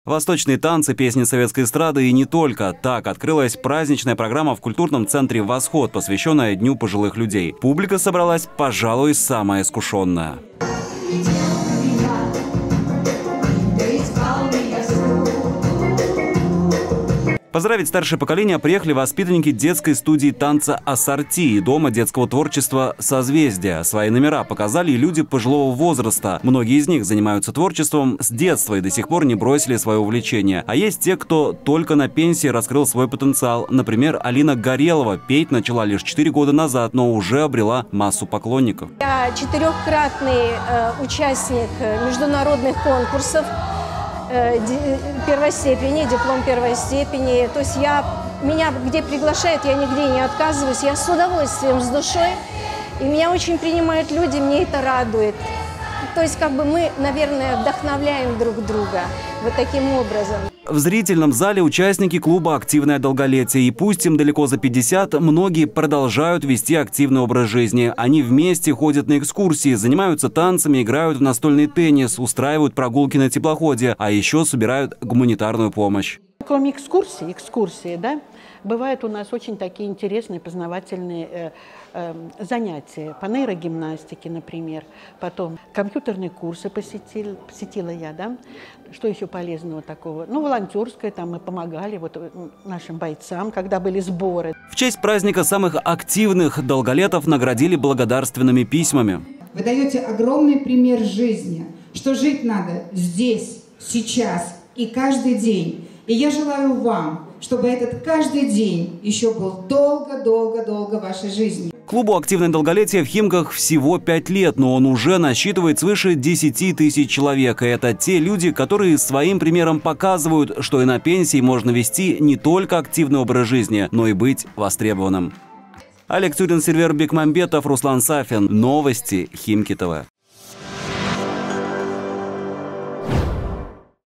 Восточные танцы, песни советской эстрады и не только. Так открылась праздничная программа в культурном центре «Восход», посвященная Дню пожилых людей. Публика собралась, пожалуй, самая искушенная. Поздравить старшее поколение приехали воспитанники детской студии танца «Ассорти» и Дома детского творчества «Созвездие». Свои номера показали и люди пожилого возраста. Многие из них занимаются творчеством с детства и до сих пор не бросили свое увлечение. А есть те, кто только на пенсии раскрыл свой потенциал. Например, Алина Горелова петь начала лишь 4 года назад, но уже обрела массу поклонников. Я 4-кратный участник международных конкурсов первой степени, диплом первой степени. То есть меня где приглашают, я нигде не отказываюсь. Я с удовольствием, с душой. И меня очень принимают люди, мне это радует. То есть мы, наверное, вдохновляем друг друга вот таким образом. В зрительном зале участники клуба «Активное долголетие». И пусть им далеко за 50, многие продолжают вести активный образ жизни. Они вместе ходят на экскурсии, занимаются танцами, играют в настольный теннис, устраивают прогулки на теплоходе, а еще собирают гуманитарную помощь. Кроме экскурсии, да, бывают у нас очень такие интересные, познавательные занятия по нейрогимнастике, например. Потом компьютерные курсы посетила я, да. Что еще полезного такого? Ну, волонтерское, там мы помогали нашим бойцам, когда были сборы. В честь праздника самых активных долголетов наградили благодарственными письмами. Вы даете огромный пример жизни, что жить надо здесь, сейчас и каждый день. И я желаю вам, чтобы этот каждый день еще был долго-долго-долго в вашей жизни. Клубу «Активное долголетие» в Химках всего 5 лет, но он уже насчитывает свыше 10 тысяч человек. И это те люди, которые своим примером показывают, что и на пенсии можно вести не только активный образ жизни, но и быть востребованным. Олег Тюрин, Сильвер Бекмамбетов, Руслан Сафин. Новости Химки ТВ.